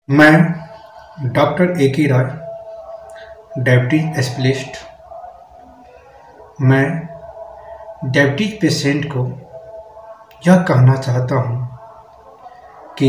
मैं doctor A K Rai, diabetes specialist. मैं diabetes patient को यह कहना चाहता हूँ कि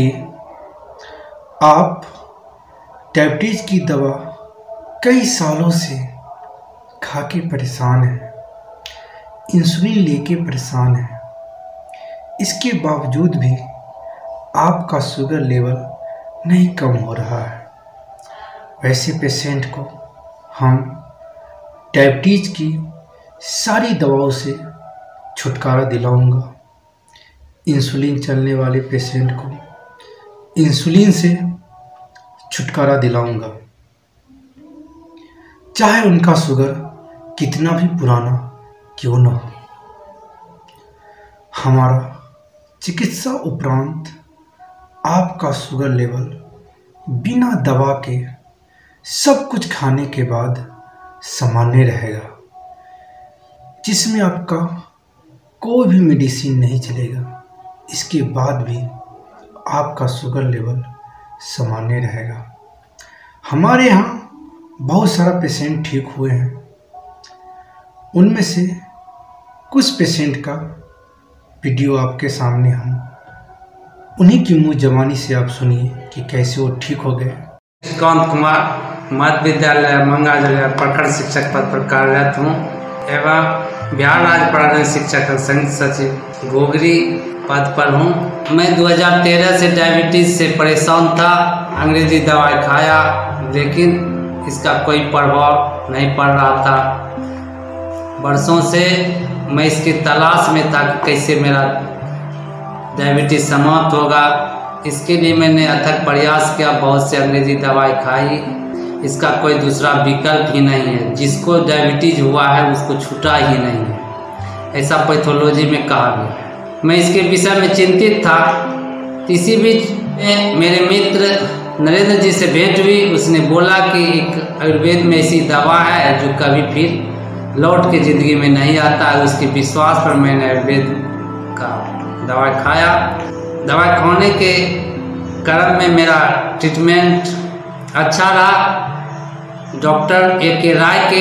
आप डायबिटीज की दवा कई सालों से खा के परेशान हैं, इंसुलिन लेके परेशान हैं। इसके बावजूद भी आपका शुगर लेवल नहीं कम हो रहा है। वैसे पेशेंट को हम डायबिटीज की सारी दवाओं से छुटकारा दिलाऊंगा। इंसुलिन चलने वाले पेशेंट को इंसुलिन से छुटकारा दिलाऊंगा, चाहे उनका शुगर कितना भी पुराना क्यों न हो। हमारा चिकित्सा उपरांत आपका शुगर लेवल बिना दवा के सब कुछ खाने के बाद सामान्य रहेगा, जिसमें आपका कोई भी मेडिसिन नहीं चलेगा। इसके बाद भी आपका शुगर लेवल सामान्य रहेगा। हमारे यहाँ बहुत सारा पेशेंट ठीक हुए हैं। उनमें से कुछ पेशेंट का वीडियो आपके सामने हम उन्हीं की मुँह जबानी से आप सुनिए कि कैसे वो ठीक हो गए। कांत कुमार, मध्य विद्यालय मंगा जिला प्रखंड शिक्षक पद पर कार्यरत हूँ एवं बिहार राज्य प्राथमिक शिक्षक संघ सचिव गोगरी पद पर हूँ। मैं 2013 से डायबिटीज से परेशान था। अंग्रेजी दवाई खाया, लेकिन इसका कोई प्रभाव नहीं पड़ रहा था। वर्षों से मैं इसकी तलाश में था कि कैसे मेरा डायबिटीज समाप्त होगा। इसके लिए मैंने अथक प्रयास किया, बहुत से अंग्रेजी दवाई खाई। इसका कोई दूसरा विकल्प ही नहीं है। जिसको डायबिटीज हुआ है उसको छूटा ही नहीं है, ऐसा पैथोलॉजी में कहा गया। मैं इसके विषय में चिंतित था। इसी बीच में मेरे मित्र नरेंद्र जी से भेंट हुई। उसने बोला कि एक आयुर्वेद में ऐसी दवा है जो कभी फिर लौट के ज़िंदगी में नहीं आता है। उसके विश्वास पर मैंने आयुर्वेद का दवाई खाया। दवाई खाने के क्रम में मेरा ट्रीटमेंट अच्छा रहा। डॉक्टर ए के राय के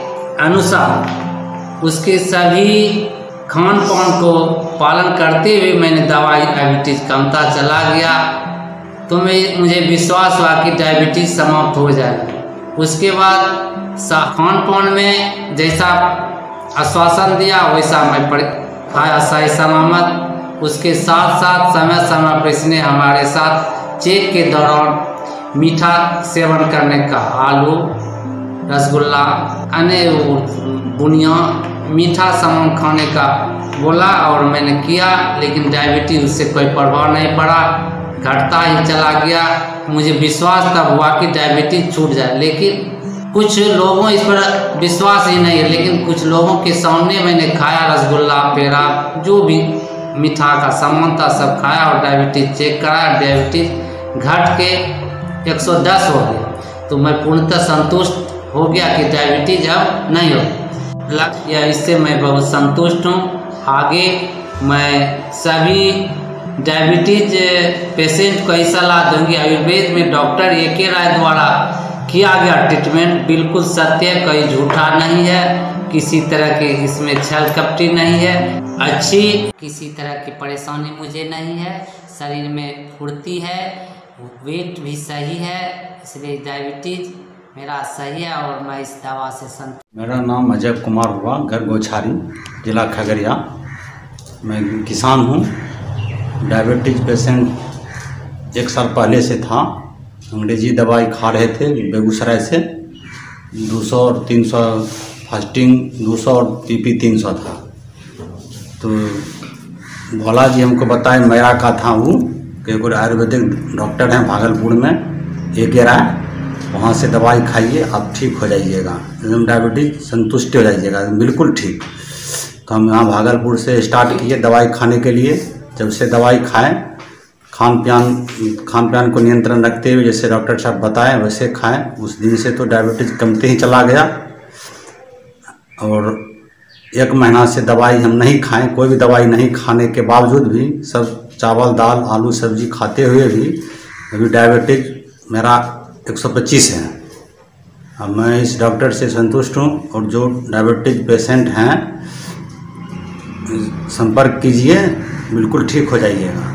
अनुसार उसके सभी खान पान को पालन करते हुए मैंने दवाई डायबिटीज कमता चला गया। तो मुझे विश्वास हुआ कि डायबिटीज समाप्त हो जाएगा। उसके बाद खान पान में जैसा आश्वासन दिया वैसा मैं खाया सही सलामत। उसके साथ साथ समय समय पर इसने हमारे साथ चेक के दौरान मीठा सेवन करने का, आलू, रसगुल्ला, अन्य बुनिया मीठा सामान खाने का बोला और मैंने किया। लेकिन डायबिटीज उससे कोई प्रभाव नहीं पड़ा, घटता ही चला गया। मुझे विश्वास तब हुआ कि डायबिटीज छूट जाए। लेकिन कुछ लोगों इस पर विश्वास ही नहीं है। लेकिन कुछ लोगों के सामने मैंने खाया, रसगुल्ला, पेड़ा, जो भी मीठा का सामान था सब खाया और डायबिटीज चेक कराया। डायबिटीज घट के 110 हो गया। तो मैं पूर्णतः संतुष्ट हो गया कि डायबिटीज अब नहीं हो या इससे मैं बहुत संतुष्ट हूँ। आगे मैं सभी डायबिटीज पेशेंट को यही सलाह दूंगी, आयुर्वेद में डॉक्टर ए के राय द्वारा किया गया ट्रीटमेंट बिल्कुल सत्य, कोई झूठा नहीं है। किसी तरह के इसमें छल कपटी नहीं है। अच्छी किसी तरह की परेशानी मुझे नहीं है। शरीर में फुर्ती है, वेट भी सही है, इसलिए डायबिटीज मेरा सही है और मैं इस दवा से संतुष्ट। मेरा नाम अजय कुमार हुआ, घर गोछारी, जिला खगड़िया। मैं किसान हूँ। डायबिटीज पेशेंट 1 साल पहले से था। अंग्रेजी दवाई खा रहे थे बेगूसराय से। 200 और 300 फास्टिंग 200 और पीपी 300 था। तो भोला जी हमको बताए, मेरा का था वो कि एक आयुर्वेदिक डॉक्टर हैं भागलपुर में, ए के राय, वहाँ से दवाई खाइए, आप ठीक हो जाइएगा, एकदम डायबिटीज संतुष्ट हो जाइएगा, बिल्कुल ठीक। तो हम यहाँ भागलपुर से स्टार्ट किए दवाई खाने के लिए। जब से दवाई खाएं, खान पान को नियंत्रण रखते हुए जैसे डॉक्टर साहब बताएं वैसे खाएं। उस दिन से तो डायबिटीज कमते ही चला गया। और 1 महीना से दवाई हम नहीं खाएं, कोई भी दवाई नहीं खाने के बावजूद भी, सब चावल, दाल, आलू, सब्जी खाते हुए भी अभी डायबिटीज मेरा 125 है। अब मैं इस डॉक्टर से संतुष्ट हूँ और जो डायबिटीज पेशेंट हैं संपर्क कीजिए, बिल्कुल ठीक हो जाइएगा।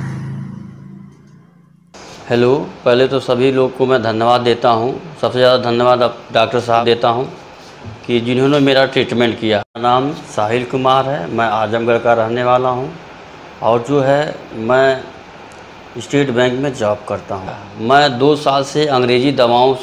हेलो, पहले तो सभी लोग को मैं धन्यवाद देता हूँ। सबसे ज़्यादा धन्यवाद डॉक्टर साहब देता हूँ कि जिन्होंने मेरा ट्रीटमेंट किया। मेरा नाम साहिल कुमार है, मैं आजमगढ़ का रहने वाला हूँ और जो है मैं स्टेट बैंक में जॉब करता हूँ। मैं 2 साल से अंग्रेज़ी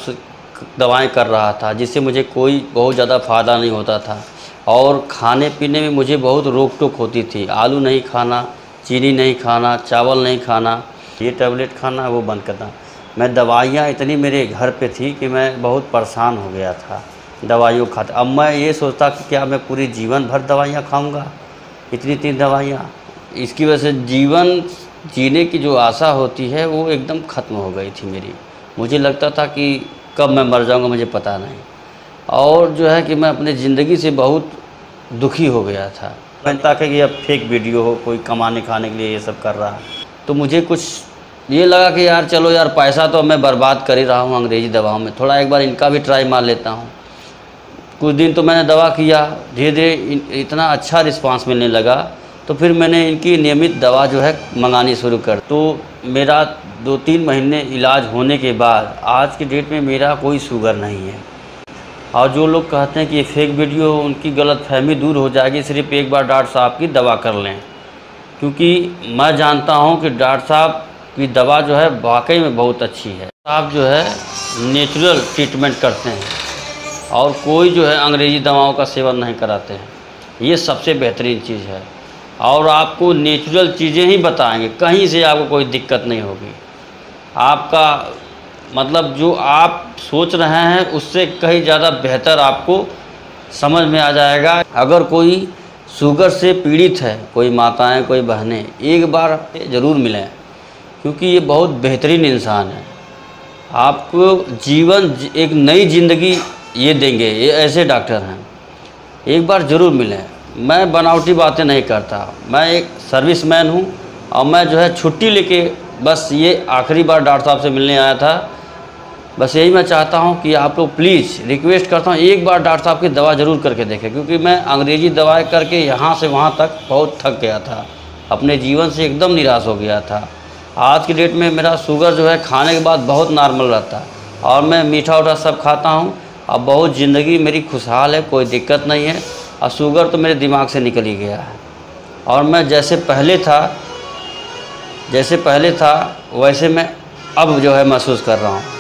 दवाएं कर रहा था, जिससे मुझे कोई बहुत ज़्यादा फ़ायदा नहीं होता था और खाने पीने में मुझे बहुत रोक टोक होती थी। आलू नहीं खाना, चीनी नहीं खाना, चावल नहीं खाना, ये टैबलेट खाना, वो बंद करना। मैं दवाइयाँ इतनी मेरे घर पे थी कि मैं बहुत परेशान हो गया था दवाइयों खाते। अब मैं ये सोचता कि क्या मैं पूरी जीवन भर दवाइयाँ खाऊंगा, इतनी दवाइयाँ। इसकी वजह से जीवन जीने की जो आशा होती है वो एकदम ख़त्म हो गई थी मेरी। मुझे लगता था कि कब मैं मर जाऊंगा मुझे पता नहीं, और जो है कि मैं अपने ज़िंदगी से बहुत दुखी हो गया था। मैंने कहा कि अब फेक वीडियो हो, कोई कमाने खाने के लिए ये सब कर रहा है, तो मुझे कुछ ये लगा कि यार चलो यार, पैसा तो मैं बर्बाद कर ही रहा हूँ अंग्रेज़ी दवाओं में, थोड़ा एक बार इनका भी ट्राई मार लेता हूँ। कुछ दिन तो मैंने दवा किया, धीरे धीरे इतना अच्छा रिस्पांस मिलने लगा, तो फिर मैंने इनकी नियमित दवा जो है मंगानी शुरू कर। तो मेरा 2-3 महीने इलाज होने के बाद आज की डेट में मेरा कोई शुगर नहीं है। और जो लोग कहते हैं कि ये फेक वीडियो, उनकी गलतफहमी दूर हो जाएगी, सिर्फ एक बार डॉक्टर साहब की दवा कर लें। क्योंकि मैं जानता हूँ कि डॉक्टर साहब की दवा जो है वाकई में बहुत अच्छी है। आप जो है नेचुरल ट्रीटमेंट करते हैं और कोई जो है अंग्रेज़ी दवाओं का सेवन नहीं कराते हैं, ये सबसे बेहतरीन चीज़ है। और आपको नेचुरल चीज़ें ही बताएंगे, कहीं से आपको कोई दिक्कत नहीं होगी। आपका मतलब जो आप सोच रहे हैं उससे कहीं ज़्यादा बेहतर आपको समझ में आ जाएगा। अगर कोई शुगर से पीड़ित है, कोई माताएं, कोई बहनें, एक बार ज़रूर मिलें, क्योंकि ये बहुत बेहतरीन इंसान है। आपको जीवन एक नई ज़िंदगी ये देंगे, ये ऐसे डॉक्टर हैं। एक बार ज़रूर मिलें। मैं बनावटी बातें नहीं करता, मैं एक सर्विसमैन हूँ और मैं जो है छुट्टी लेके बस ये आखिरी बार डॉक्टर साहब से मिलने आया था। बस यही मैं चाहता हूँ कि आप लोग प्लीज़ रिक्वेस्ट करता हूँ, एक बार डॉक्टर साहब की दवा ज़रूर करके देखें, क्योंकि मैं अंग्रेज़ी दवाएं करके यहाँ से वहाँ तक बहुत थक गया था, अपने जीवन से एकदम निराश हो गया था। आज की डेट में मेरा शुगर जो है खाने के बाद बहुत नॉर्मल रहता है और मैं मीठा उठा सब खाता हूँ। अब बहुत ज़िंदगी मेरी खुशहाल है, कोई दिक्कत नहीं है और शुगर तो मेरे दिमाग से निकल ही गया है। और मैं जैसे पहले था वैसे मैं अब जो है महसूस कर रहा हूँ।